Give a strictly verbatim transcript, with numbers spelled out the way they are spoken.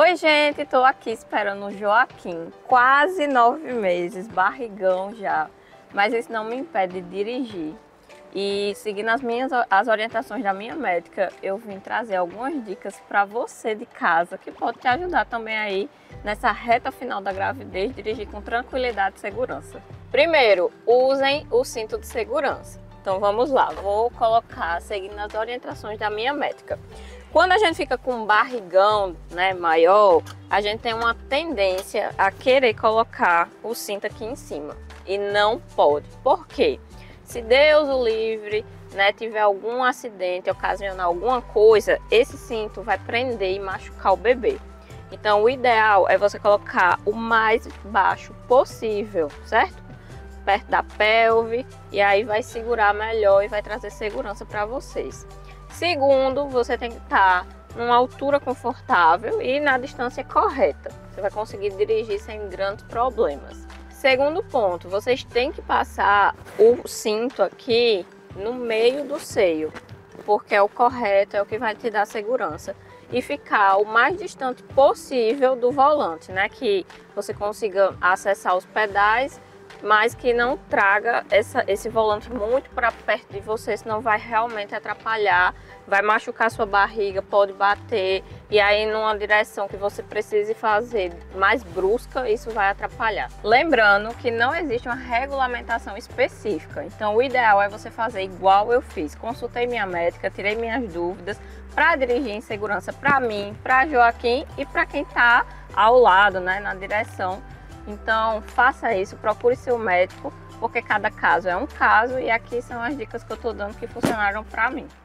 Oi gente, tô aqui esperando o Joaquim, quase nove meses, barrigão já, mas isso não me impede de dirigir. E seguindo as minhas as orientações da minha médica, eu vim trazer algumas dicas para você de casa que pode te ajudar também aí nessa reta final da gravidez, dirigir com tranquilidade e segurança. Primeiro, usem o cinto de segurança. Então vamos lá, vou colocar seguindo as orientações da minha médica. Quando a gente fica com um barrigão, né, maior, a gente tem uma tendência a querer colocar o cinto aqui em cima. E não pode. Por quê? Se Deus o livre, né, tiver algum acidente, ocasionar alguma coisa, esse cinto vai prender e machucar o bebê. Então o ideal é você colocar o mais baixo possível, certo? Perto da pelve, e aí vai segurar melhor e vai trazer segurança para vocês. Segundo, você tem que estar numa altura confortável e na distância correta. Você vai conseguir dirigir sem grandes problemas. Segundo ponto, vocês têm que passar o cinto aqui no meio do seio, porque é o correto, é o que vai te dar segurança. E ficar o mais distante possível do volante, né? Que você consiga acessar os pedais, mas que não traga essa, esse volante muito para perto de você, senão vai realmente atrapalhar, vai machucar sua barriga, pode bater, e aí numa direção que você precise fazer mais brusca, isso vai atrapalhar. Lembrando que não existe uma regulamentação específica, então o ideal é você fazer igual eu fiz. Consultei minha médica, tirei minhas dúvidas para dirigir em segurança para mim, para Joaquim e para quem está ao lado, né, na direção. Então faça isso, procure seu médico, porque cada caso é um caso e aqui são as dicas que eu estou dando que funcionaram para mim.